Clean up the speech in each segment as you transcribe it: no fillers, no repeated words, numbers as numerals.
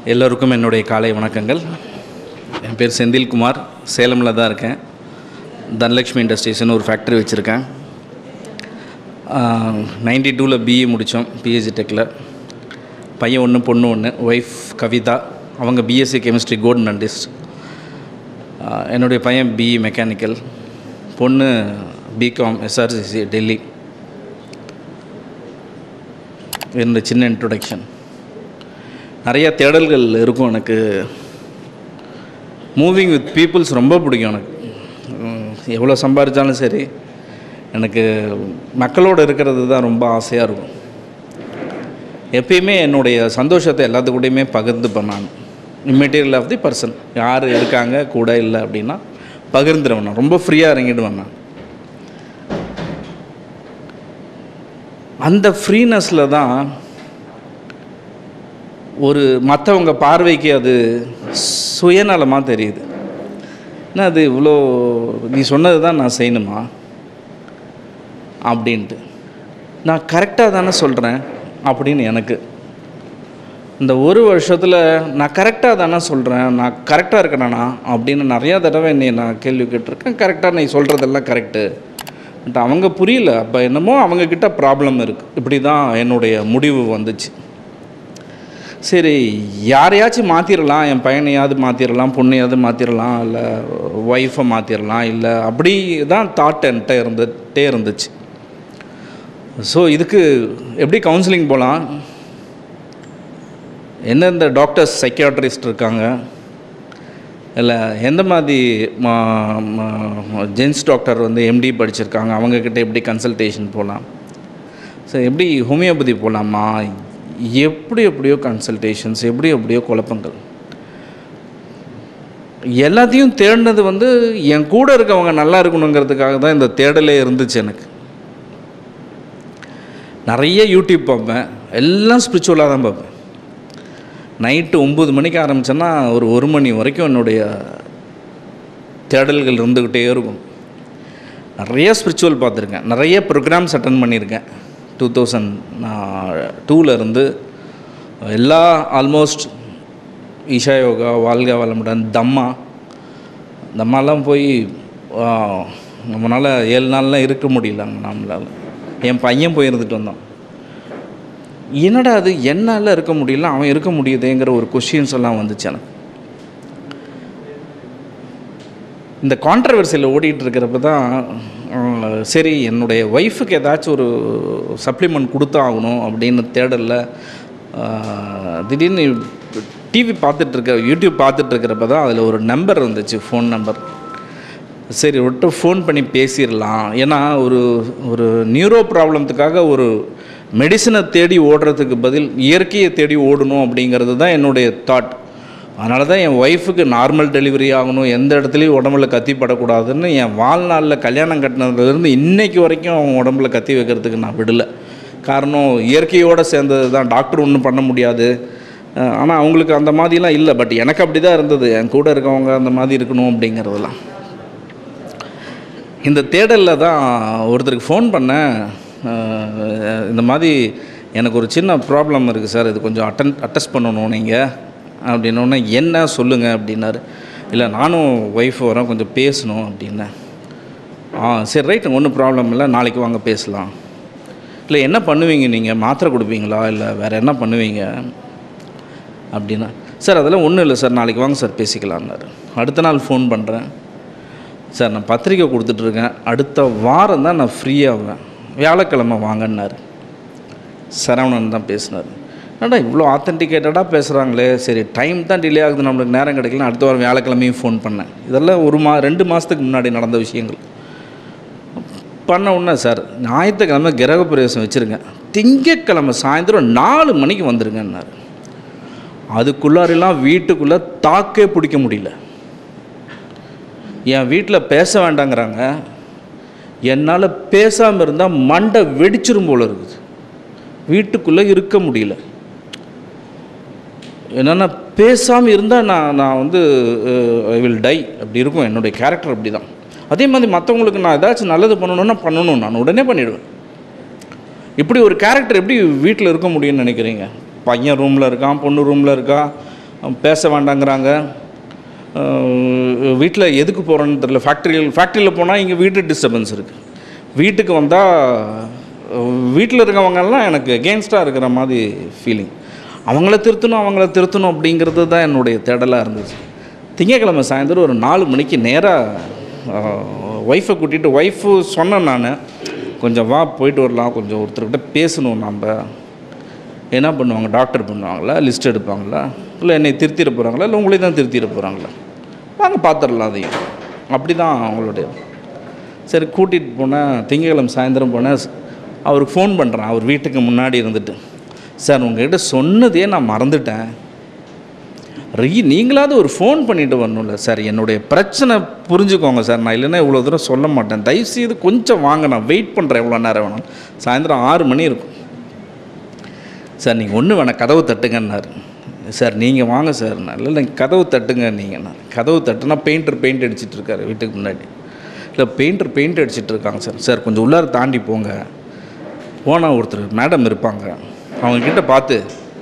எல்லோருக்கும் என்னுடைய காலை வணக்கங்கள். என் பேர் செந்தில்குமார். சேலமில் தான் இருக்கேன். தனலக்ஷ்மி இண்டஸ்ட்ரீஸ்னு ஒரு ஃபேக்ட்ரி வச்சுருக்கேன். 92ல் பிஇ முடித்தோம், பிஹெச்டி டெக்கில். பையன் ஒன்று பொண்ணு ஒன்று, ஒய்ஃப் கவிதா. அவங்க பிஎஸ்சி கெமிஸ்ட்ரி கோல்டன் மெடலிஸ்ட். என்னுடைய பையன் பிஇ மெக்கானிக்கல், பொண்ணு பிகாம் எஸ்ஆர்சிசி டெல்லி. என்னுடைய சின்ன இன்ட்ரொடக்ஷன். நிறைய தேடல்கள் இருக்கும் எனக்கு. மூவிங் வித் பீப்புள்ஸ் ரொம்ப பிடிக்கும் எனக்கு. எவ்வளோ சம்பாதிச்சாலும் சரி, எனக்கு மக்களோடு இருக்கிறது தான் ரொம்ப ஆசையாக இருக்கும். எப்பயுமே என்னுடைய சந்தோஷத்தை எல்லாத்துக்கூடையுமே பகிர்ந்துப்பேன் நான். இம்மெட்டீரியல் ஆஃப் தி பர்சன், யார் இருக்காங்க கூட இல்லை அப்படின்னா பகிர்ந்துடுவேன். நான் ரொம்ப ஃப்ரீயாக இறங்கிடுவேன். நான் அந்த ஃப்ரீனஸில் தான் ஒரு மற்றவங்க பார்வைக்கு அது சுயநலமாக தெரியுது. ஏன்னா அது இவ்வளோ நீ சொன்னது தான் நான் செய்யணுமா அப்படின்ட்டு. நான் கரெக்டாக தானே சொல்கிறேன் அப்படின்னு எனக்கு இந்த ஒரு வருஷத்தில் நான் கரெக்டாக தானே சொல்கிறேன், நான் கரெக்டாக இருக்கேனா அப்படின்னு நிறையா தடவை என்னை நான் கேள்வி கேட்டிருக்கேன். கரெக்டாக நீ சொல்கிறதெல்லாம் கரெக்டு பட் அவங்க புரியல. அப்போ என்னமோ அவங்கக்கிட்ட ப்ராப்ளம் இருக்குது. இப்படி தான் என்னுடைய முடிவு வந்துச்சு. சரி, யாரையாச்சும் மாற்றிடலாம், என் பையனையாவது மாற்றிடலாம், பொண்ணையாவது மாற்றிடலாம், இல்லை ஒய்ஃபை மாற்றிடலாம், இல்லை அப்படி தான் தாட் என்கிட்ட இருந்துகிட்டே இருந்துச்சு. ஸோ இதுக்கு எப்படி கவுன்சிலிங் போகலாம், எந்தெந்த டாக்டர்ஸ் சைக்கியாட்ரிஸ்ட் இருக்காங்க, இல்லை எந்த மாதிரி ஜென்ஸ் டாக்டர் வந்து எம்டி படிச்சிருக்காங்க, அவங்கக்கிட்ட எப்படி கன்சல்டேஷன் போகலாம், ஸோ எப்படி ஹோமியோபதி போகலாமா, எப்படியோ கன்சல்டேஷன்ஸ், எப்படியோ குழப்பங்கள். எல்லாத்தையும் தேடினது வந்து என் கூட இருக்கவங்க நல்லா இருக்கணுங்கிறதுக்காக தான் இந்த தேடலே இருந்துச்சு எனக்கு. நிறைய யூடியூப் பார்ப்பேன், எல்லாம் ஸ்பிரிச்சுவலாக தான் பார்ப்பேன். நைட்டு 9 மணிக்கு ஆரம்பித்தேன்னா ஒரு 1 மணி வரைக்கும் என்னுடைய தேடல்கள் இருந்துக்கிட்டே இருக்கும். நிறைய ஸ்பிரிச்சுவல் பார்த்துருக்கேன், நிறைய ப்ரோக்ராம்ஸ் அட்டன் பண்ணியிருக்கேன். 2002 இருந்து எல்லா ஆல்மோஸ்ட் ஈஷா யோகா, வாழ்க வளமுடன், தம்மாலாம் போய் நம்மளால் 7 நாள்லாம் இருக்க முடியலங்க நம்மளால். என் பையன் போய் இருந்துட்டு வந்தான். என்னடா அது என்னால் இருக்க முடியல, அவன் இருக்க முடியுதுங்கிற ஒரு கொஷின்ஸ் எல்லாம் வந்துச்சு எனக்கு. இந்த கான்ட்ரவர்சியில் ஓடிட்டு இருக்கிறப்ப தான் சரி என்னுடைய ஒய்ஃபுக்கு ஏதாச்சும் ஒரு சப்ளிமெண்ட் கொடுத்தா ஆகணும் அப்படின்னு தேடலில் திடீர்னு டிவி யூடியூப் பார்த்துட்ருக்கிறப்ப தான் அதில் ஒரு நம்பர் இருந்துச்சு, ஃபோன் நம்பர். சரி விட்டு ஃபோன் பண்ணி பேசிடலாம். ஏன்னா ஒரு நியூரோ ப்ராப்ளத்துக்காக ஒரு மெடிசனை தேடி ஓடுறதுக்கு பதில் இயற்கையை தேடி ஓடணும் அப்படிங்கிறது தான் என்னுடைய தாட். அதனால தான் என் ஒய்ஃபுக்கு நார்மல் டெலிவரி ஆகணும், எந்த இடத்துலையும் உடம்புல கத்தி படக்கூடாதுன்னு என் வாழ்நாளில் கல்யாணம் கட்டினதுலேருந்து இன்றைக்கி வரைக்கும் அவங்க உடம்புல கத்தி வைக்கிறதுக்கு நான் விடலை. காரணம் இயற்கையோடு சேர்ந்தது தான். டாக்டர் ஒன்றும் பண்ண முடியாது. ஆனால் அவங்களுக்கு அந்த மாதிரிலாம் இல்லை. பட் எனக்கு அப்படி தான் இருந்தது. என் கூட இருக்கவங்க அந்த மாதிரி இருக்கணும் அப்படிங்கிறதெல்லாம். இந்த தேடலில் தான் ஒருத்தருக்கு ஃபோன் பண்ணேன். இந்த மாதிரி எனக்கு ஒரு சின்ன ப்ராப்ளம் இருக்குது சார், இது கொஞ்சம் அட்டெஸ்ட் பண்ணணும் நீங்கள் அப்படின்னோடனே, என்ன சொல்லுங்கள் அப்படின்னாரு. இல்லை நானும் ஒய்ஃப் வரேன், கொஞ்சம் பேசணும் அப்படின்னேன். சரி ரைட்டு, ஒன்றும் ப்ராப்ளம் இல்லை, நாளைக்கு வாங்க பேசலாம். இல்லை என்ன பண்ணுவீங்க நீங்கள், மாத்திரை கொடுப்பீங்களா இல்லை வேறு என்ன பண்ணுவீங்க அப்படின்னா, சார் அதெல்லாம் ஒன்றும் இல்லை சார், நாளைக்கு வாங்க சார் பேசிக்கலான்னாரு. அடுத்த நாள் ஃபோன் பண்ணுறேன், சார் நான் பத்திரிக்கை கொடுத்துட்ருக்கேன், அடுத்த வாரம் தான் நான் ஃப்ரீயாகுவேன், வியாழக்கிழமை வாங்கன்னாரு. சரவணன் தான் பேசினார். என்னடா இவ்வளோ ஆத்தென்டிகேட்டடாக பேசுகிறாங்களே, சரி டைம் தான் டிலே ஆகுது, நம்மளுக்கு நேரம் கிடைக்கல. அடுத்த வாரம் வியாழக்கிழமையும் ஃபோன் பண்ணேன். இதெல்லாம் 2 மாதத்துக்கு முன்னாடி நடந்த விஷயங்கள். பண்ண உடனே, சார் ஞாயிற்றுக்கிழமை கிரக பிரவேசம் வச்சுருங்க, திங்கட்கிழமை சாயந்தரம் 4 மணிக்கு வந்துருங்கன்னாரு. அதுக்குள்ளாரெல்லாம் வீட்டுக்குள்ளே தாக்கே பிடிக்க முடியல. என் வீட்டில் பேச வேண்டாங்கிறாங்க. என்னால் பேசாமல் இருந்தால் மண்டை வெடிச்சிரும் போல இருக்குது. வீட்டுக்குள்ளே இருக்க முடியல. என்னென்னா பேசாமல் இருந்தால் நான் வந்து ஐ வில் டை அப்படி இருக்கும். என்னுடைய கேரக்டர் அப்படி தான். அதே மாதிரி மற்றவங்களுக்கு நான் ஏதாச்சும் நல்லது பண்ணணுன்னா பண்ணணும், நான் உடனே பண்ணிவிடுவேன். இப்படி ஒரு கேரக்டர் எப்படி வீட்டில் இருக்க முடியும்னு நினைக்கிறீங்க? பையன் ரூமில் இருக்கான், பொண்ணு ரூமில் இருக்கா, பேச வேண்டாங்கிறாங்க. வீட்டில் எதுக்கு போகிறோன்னு தெரியல. ஃபேக்ட்ரியில் போனால் இங்கே வீட்டு டிஸ்டர்பன்ஸ் இருக்குது. வீட்டுக்கு வந்தால் வீட்டில் இருக்கவங்கெல்லாம் எனக்கு அகெயின்ஸ்டாக இருக்கிற மாதிரி ஃபீலிங். அவங்கள திருத்தணும் அப்படிங்கிறது தான் என்னுடைய தேடலாக இருந்துச்சு. திங்கக்கிழமை சாயந்தரம் ஒரு 4 மணிக்கு நேராக ஒய்ஃபை கூட்டிகிட்டு ஒய்ஃபு சொன்னேன் நான், கொஞ்சம் வா போயிட்டு வரலாம், கொஞ்சம் ஒருத்தர்கிட்ட பேசணும். நம்ம என்ன பண்ணுவாங்க, டாக்டர் பண்ணுவாங்களா, லிஸ்ட் எடுப்பாங்களா, இல்லை என்னை திருத்திட போகிறாங்களா, இல்லை உங்களே தான் திருத்திட போகிறாங்களா, வாங்க பார்த்துடலாம் அதையும். அப்படி தான் அவங்களுடைய. சரி கூட்டிகிட்டு போனேன். திங்கக்கிழமை சாயந்தரம் போனேன். அவருக்கு ஃபோன் பண்ணுறேன். அவர் வீட்டுக்கு முன்னாடி இருந்துட்டு, சார் உங்கள்கிட்ட சொன்னதே நான் மறந்துட்டேன், நீங்களாவது ஒரு ஃபோன் பண்ணிவிட்டு வரணும்ல சார், என்னுடைய பிரச்சனை புரிஞ்சுக்கோங்க சார், நான் இல்லைன்னா இவ்வளோ தூரம் சொல்ல மாட்டேன், தயவுசெய்து கொஞ்சம் வாங்க, நான் வெயிட் பண்ணுறேன், எவ்வளோ நேரம் வேணும். சாயந்தரம் 6 மணி இருக்கும். சார் நீங்கள் ஒன்று வேணாம், கதவு தட்டுங்கன்னாரு. சார் நீங்கள் வாங்க சார். இல்லை கதவு தட்டுங்க. நீங்கள் கதவு தட்டுனா பெயிண்ட் அடிச்சிட்ருக்காரு வீட்டுக்கு முன்னாடி. இல்லை பெயிண்ட் அடிச்சிட்ருக்காங்க சார். சார் கொஞ்சம் உள்ளார தாண்டி போங்க, போனால் ஒருத்தர் மேடம் இருப்பாங்க, அவங்கக்கிட்ட பார்த்து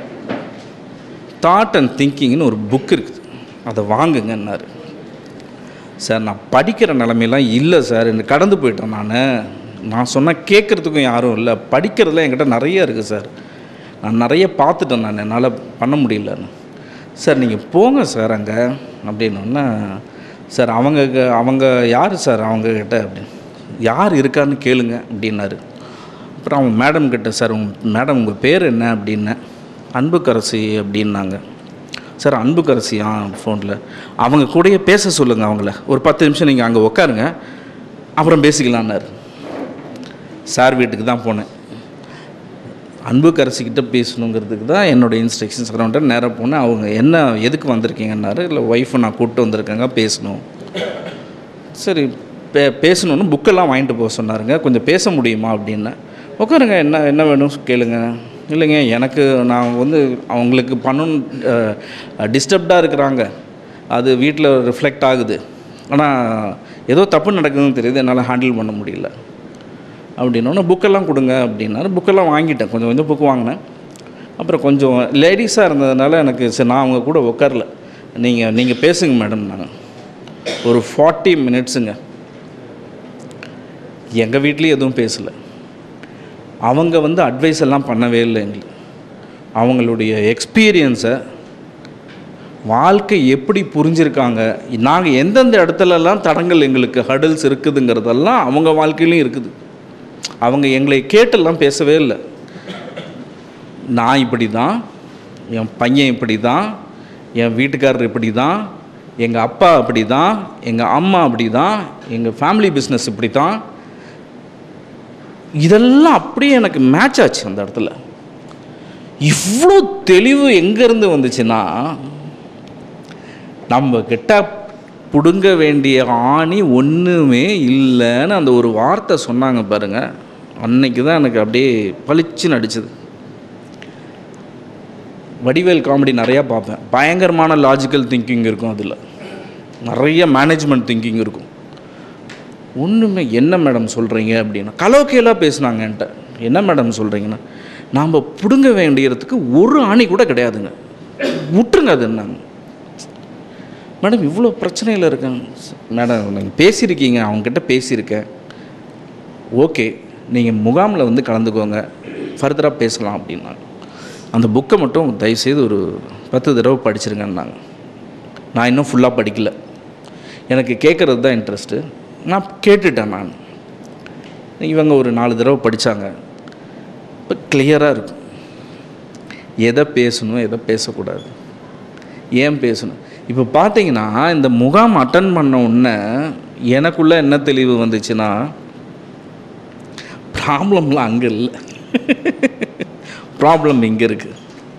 தாட் அண்ட் திங்கிங்னு ஒரு புக் இருக்குது, அதை வாங்குங்கன்னாரு. சார் நான் படிக்கிற நிலமையெல்லாம் இல்லை சார், எனக்கு கடந்து போயிட்டேன். நான் சொன்னால் கேட்குறதுக்கும் யாரும் இல்லை, படிக்கிறதுலாம் என்கிட்ட நிறைய இருக்குது சார், நான் நிறைய பார்த்துட்டேன், நான் என்னால் பண்ண முடியலன்னு. சார் நீங்கள் போங்க சார் அங்கே அப்படின்னோன்னா, சார் அவங்க யார் சார் அவங்கக்கிட்ட அப்படின்னு, யார் இருக்கான்னு கேளுங்க அப்படின்னாரு. அப்புறம் அவங்க மேடம் கிட்ட, சார் மேடம் உங்கள் பேர் என்ன அப்படின்னேன். அன்புக்கரசி அப்படின்னாங்க. சார் அன்புக்கரசியா ஃபோனில், அவங்க கூடயே பேச சொல்லுங்கள் அவங்கள, ஒரு 10 நிமிஷம் நீங்கள் அங்கே உட்காருங்க, அப்புறம் பேசிக்கலான்னாரு. சார் வீட்டுக்கு தான் போனேன். அன்புக்கரசிக்கிட்ட பேசணுங்கிறதுக்கு தான் என்னோடய இன்ஸ்ட்ரக்ஷன்ஸ் அரௌண்ட் நேராக போனேன். அவங்க என்ன எதுக்கு வந்திருக்கீங்கன்னாரு. இல்லை ஒய்ஃபை நான் கூப்பிட்டு வந்திருக்கேங்க, பேசணும். சரி பேசணுன்னு புக்கெல்லாம் வாங்கிட்டு போக சொன்னாருங்க, கொஞ்சம் பேச முடியுமா அப்படின்னு. உட்காருங்க, என்ன வேணும் கேளுங்க. இல்லைங்க எனக்கு நான் அவங்களுக்கு பண்ணணும், டிஸ்டர்ப்டாக இருக்கிறாங்க, அது வீட்டில் ரிஃப்ளெக்ட் ஆகுது, ஆனால் ஏதோ தப்பு நடக்குதுன்னு தெரியுது, என்னால் ஹேண்டில் பண்ண முடியல அப்படின்னோன்னா புக்கெல்லாம் கொடுங்க அப்படின்னாரு. புக்கெல்லாம் வாங்கிட்டேன், கொஞ்சம் புக்கு வாங்கினேன். அப்புறம் கொஞ்சம் லேடிஸாக இருந்ததுனால எனக்கு சரி நான் அவங்க கூட உட்காரல. நீங்கள் பேசுங்க மேடம். நாங்கள் ஒரு 40 மினிட்ஸுங்க எங்கள் வீட்லேயும் எதுவும் பேசலை. அவங்க அட்வைஸ் எல்லாம் பண்ணவே இல்லை எங்களுக்கு. அவங்களுடைய எக்ஸ்பீரியன்ஸை, வாழ்க்கை எப்படி புரிஞ்சிருக்காங்க, நாங்கள் எந்தெந்த இடத்துலலாம் தடங்கள் எங்களுக்கு ஹர்டல்ஸ் இருக்குதுங்கிறதெல்லாம் அவங்க வாழ்க்கையிலையும் இருக்குது. அவங்க எங்களை கேட்டெல்லாம் பேசவே இல்லை. நான் இப்படி தான், என் பையன் இப்படி தான், என் வீட்டுக்காரர் இப்படி தான், எங்கள் அப்பா அப்படி தான், எங்கள் அம்மா அப்படி தான், எங்கள் ஃபேமிலி பிஸ்னஸ் இப்படி தான், இதெல்லாம் அப்படியே எனக்கு மேட்ச் ஆச்சு. அந்த இடத்துல இவ்வளோ தெளிவு எங்கேருந்து வந்துச்சுன்னா, நம்ம கிட்ட பிடுங்க வேண்டிய ஆணி ஒன்றுமே இல்லைன்னு அந்த ஒரு வார்த்தை சொன்னாங்க பாருங்கள், அன்னைக்கு தான் எனக்கு அப்படியே பளிச்சுன்னு அடிச்சது. வடிவேல் காமெடி நிறையா பார்ப்பேன், பயங்கரமான லாஜிக்கல் திங்கிங் இருக்கும், அதில் நிறைய மேனேஜ்மெண்ட் திங்கிங் இருக்கும். ஒன்றுமே என்ன மேடம் சொல்கிறீங்க அப்படின்னா, கலோக்கியலாக பேசுனாங்க என்கிட்ட. என்ன மேடம் சொல்கிறீங்கன்னா, நாம் பிடுங்க வேண்டியதுக்கு ஒரு ஆணி கூட கிடையாதுங்க, விட்டுருங்க அது. என்னங்க மேடம் இவ்வளோ பிரச்சனையில் இருக்காங்க. மேடம் நீங்கள் பேசியிருக்கீங்க, அவங்கக்கிட்ட பேசியிருக்கேன், ஓகே நீங்கள் முகாமில் கலந்துக்கோங்க, ஃபர்தராக பேசலாம் அப்படின்னாங்க. அந்த புக்கை மட்டும் தயவுசெய்து ஒரு 10 தடவை படிச்சிருங்கன்னாங்க. நான் இன்னும் ஃபுல்லாக படிக்கலை, எனக்கு கேட்குறது தான் இன்ட்ரெஸ்ட்டு. நான் கேட்டுட்டேன். நான் இவங்க ஒரு 4 தடவை படித்தாங்க. இப்போ கிளியராக இருக்கும் எதை பேசணும் எதை பேசக்கூடாது, ஏன் பேசணும். இப்போ பார்த்தீங்கன்னா இந்த முகாம் அட்டன் பண்ண உடனே எனக்குள்ளே என்ன தெளிவு வந்துச்சுன்னா, ப்ராப்ளம்லாம் அங்கே இல்லை, ப்ராப்ளம் இங்கே இருக்குது.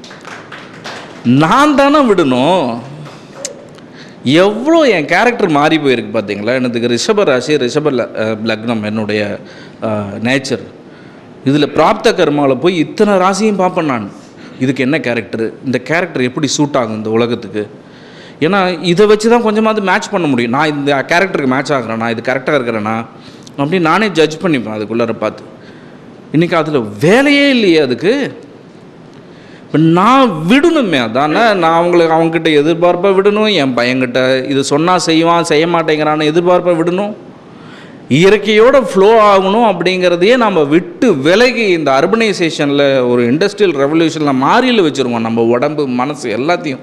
நான் தானே விடணும். எவ்வளோ என் கேரக்டர் மாறி போயிருக்கு பார்த்தீங்களா. எனக்கு ரிஷப ராசி, ரிஷப லக்னம் என்னுடைய நேச்சர். இதில் பிராப்த கர்மாவில் போய் இத்தனை ராசியும் பார்ப்பேன் நான். இதுக்கு என்ன கேரக்டரு, இந்த கேரக்டர் எப்படி சூட் ஆகும் இந்த உலகத்துக்கு. ஏன்னா இதை வச்சு தான் கொஞ்சமாவது மேட்ச் பண்ண முடியும். நான் இந்த கேரக்டருக்கு மேட்ச் ஆகிறேன்னா, இது கரெக்டாக இருக்கிறேன்னா அப்படின்னு நானே ஜட்ஜ் பண்ணிப்பேன் அதுக்குள்ளார பார்த்து. இன்றைக்கி அதில் வேலையே இல்லையே. அதுக்கு இப்போ நான் விடணுமே, அதானே நான் அவங்கக்கிட்ட எதிர்பார்ப்பாக விடணும். என் பையன்கிட்ட இது சொன்னால் செய்வான், செய்ய மாட்டேங்கிறான்னு எதிர்பார்ப்பாக விடணும். இயற்கையோட ஃப்ளோ ஆகணும் அப்படிங்கிறதையே நம்ம விட்டு விலகி இந்த அர்பனைசேஷனில் ஒரு இண்டஸ்ட்ரியல் ரெவல்யூஷனில் மாறியில் வச்சுருவோம் நம்ம உடம்பு மனசு எல்லாத்தையும்.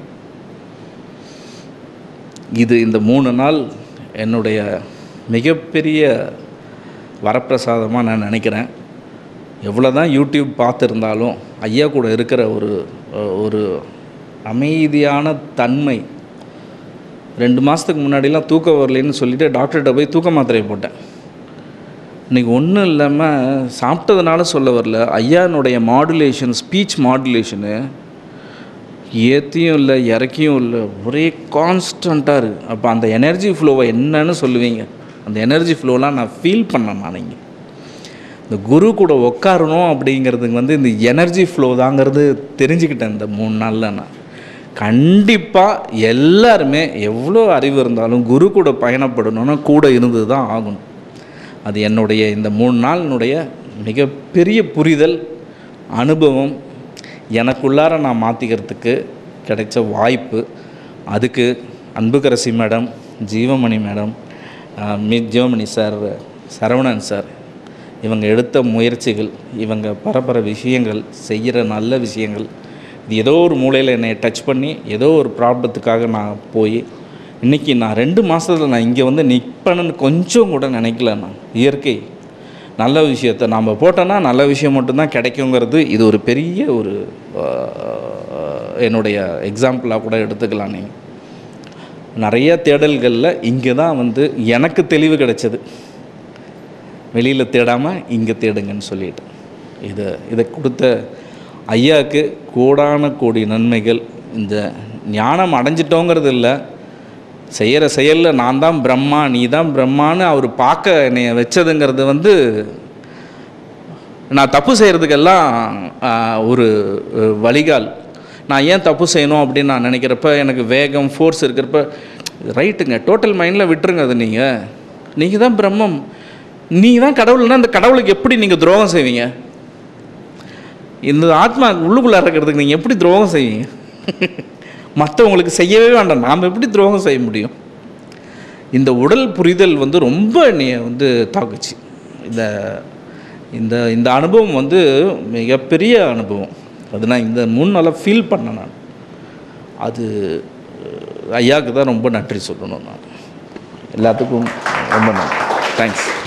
இந்த 3 நாள் என்னுடைய மிகப்பெரிய வரப்பிரசாதமாக நான் நினைக்கிறேன். எவ்வளோ தான் யூடியூப் பார்த்துருந்தாலும் ஐயா கூட இருக்கிற ஒரு அமைதியான தன்மை. 2 மாதத்துக்கு முன்னாடிலாம் தூக்கம் வரலைன்னு சொல்லிவிட்டு டாக்டர்கிட்ட போய் தூக்க மாத்திரையை போட்டேன். இன்றைக்கி ஒன்றும் இல்லாமல் சாப்பிட்டதுனால சொல்ல வரல, ஐயானுடைய மாடுலேஷன், ஸ்பீச் மாடுலேஷனு ஏற்றியும் இல்லை இறக்கியும் இல்லை, ஒரே கான்ஸ்டண்ட்டாக இருக்குது. அப்போ அந்த எனர்ஜி ஃப்ளோவை என்னன்னு சொல்லுவீங்க? அந்த எனர்ஜி ஃப்ளோலாம் நான் ஃபீல் பண்ணேன். நான் இங்கே இந்த குரு கூட உட்காரணும் அப்படிங்கிறதுக்கு இந்த எனர்ஜி ஃப்ளோ தாங்கிறது தெரிஞ்சுக்கிட்டேன் இந்த 3 நாளில். நான் கண்டிப்பாக எல்லாருமே எவ்வளோ அறிவு இருந்தாலும் குரு கூட பயணப்படணுன்னா கூட இருந்து தான் ஆகணும். அது என்னுடைய இந்த 3 நாளினுடைய மிகப்பெரிய புரிதல், அனுபவம், எனக்குள்ளார நான் மாற்றிக்கிறதுக்கு கிடைச்ச வாய்ப்பு. அதுக்கு Anbukkarasi madam, Jeevamani madam, Jeevamani sir, Saravanan sir, இவங்க எடுத்த முயற்சிகள், இவங்க பரபர விஷயங்கள், செய்கிற நல்ல விஷயங்கள், இது ஏதோ ஒரு மூலையில் என்னை டச் பண்ணி ஏதோ ஒரு ப்ராப்ளத்துக்காக நான் போய் இன்றைக்கி நான் 2 மாதத்தில் நான் இங்கே நிற்பேன்னு கொஞ்சம் கூட நினைக்கல. நான் இயற்கை நல்ல விஷயத்தை நாம் போட்டோன்னா நல்ல விஷயம் மட்டும்தான் கிடைக்குங்கிறது இது ஒரு பெரிய ஒரு என்னுடைய எக்ஸாம்பிளாக கூட எடுத்துக்கலாம். நீங்கள் நிறைய தேடல்களில் இங்கே தான் எனக்கு தெளிவு கிடைச்சது. வெளியில் தேடாமல் இங்கே தேடுங்கன்னு சொல்லிட்டு இதை கொடுத்த ஐயாவுக்கு கோடான கோடி நன்மைகள். இந்த ஞானம் அடைஞ்சிட்டோங்கிறது இல்லை, செய்கிற செயலில் நான் தான் பிரம்மா, நீ தான் பிரம்மான்னு அவர் பார்க்க என்னை வச்சதுங்கிறது நான் தப்பு செய்கிறதுக்கெல்லாம் ஒரு வழிகால். நான் ஏன் தப்பு செய்யணும் அப்படின்னு நான் நினைக்கிறப்ப எனக்கு வேகம், ஃபோர்ஸ் இருக்கிறப்ப ரைட்டுங்க, டோட்டல் மைண்டில் விட்டுருங்க. அது நீங்கள் தான் பிரம்மம், நீங்கள் தான் கடவுள்னா அந்த கடவுளுக்கு எப்படி நீங்கள் துரோகம் செய்வீங்க? இந்த ஆத்மா உள்ளுக்குள்ளே இருக்கிறதுக்கு நீங்கள் எப்படி துரோகம் செய்வீங்க? மற்றவங்களுக்கு செய்யவே வேண்டாம், நாம் எப்படி துரோகம் செய்ய முடியும்? இந்த உடல் புரிதல் ரொம்ப என்னைய தாக்குச்சு. இந்த அனுபவம் மிகப்பெரிய அனுபவம். அது நான் இந்த 3 நாளாக ஃபீல் பண்ணேன். நான் அது ஐயாவுக்கு தான் ரொம்ப நன்றி சொல்லணும். நான் எல்லாத்துக்கும் ரொம்ப நன்றி. தேங்க்ஸ்.